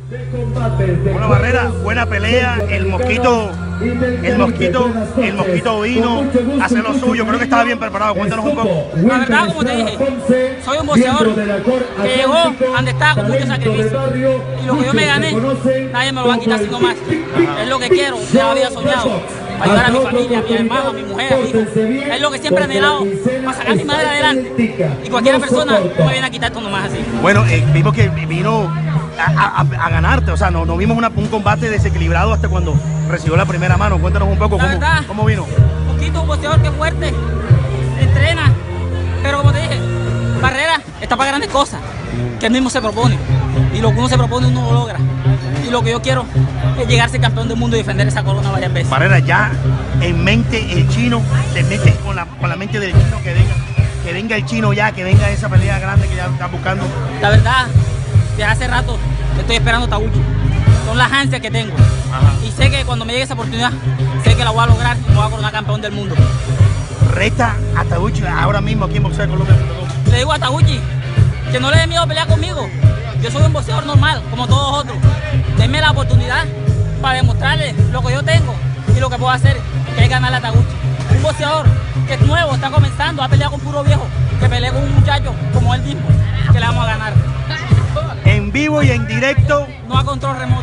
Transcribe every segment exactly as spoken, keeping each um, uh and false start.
Bueno, Barrera, buena pelea, el mosquito, el mosquito, el mosquito vino a hacer lo suyo, creo que estaba bien preparado, cuéntanos un poco. La verdad, como te dije, soy un boxeador que llegó donde estaba con mucho sacrificio, y lo que yo me gané, nadie me lo va a quitar sino más. Es lo que quiero, ya lo había soñado, ayudar a mi familia, a mi hermano, a mi mujer, a mi hijo. Es lo que siempre he anhelado, para sacar a mi madre adelante, y cualquier persona no me viene a quitar esto nomás así. Bueno, eh, vimos que vino A, a, a ganarte, o sea, no, no vimos una, un combate desequilibrado hasta cuando recibió la primera mano. Cuéntanos un poco cómo, verdad, cómo vino. Un poquito, un boxeador que es fuerte, entrena, pero como te dije, Barrera está para grandes cosas, que él mismo se propone, y lo que uno se propone uno lo logra, y lo que yo quiero es llegar a ser campeón del mundo y defender esa corona varias veces. Barrera, ya en mente el chino, te metes con la, con la mente del chino, que venga, que venga el chino ya, que venga esa pelea grande que ya estás buscando. La verdad, desde hace rato estoy esperando Taguchi. Son las ansias que tengo. Ajá. Y sé que cuando me llegue esa oportunidad, sé que la voy a lograr y me voy a coronar campeón del mundo. Reta a Taguchi ahora mismo aquí en Boxeo Colombia. Le digo a Taguchi que no le dé miedo a pelear conmigo. Yo soy un boxeador normal, como todos otros. Denme la oportunidad para demostrarle lo que yo tengo y lo que puedo hacer, que es ganarle a Taguchi. Un boxeador que es nuevo, está comenzando, ha peleado con puro viejo, que pelee con un muchacho como él mismo, que le vamos a ganar. En vivo y en directo. No a control remoto.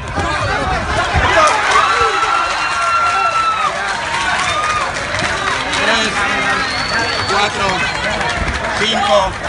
tres, cuatro, cinco.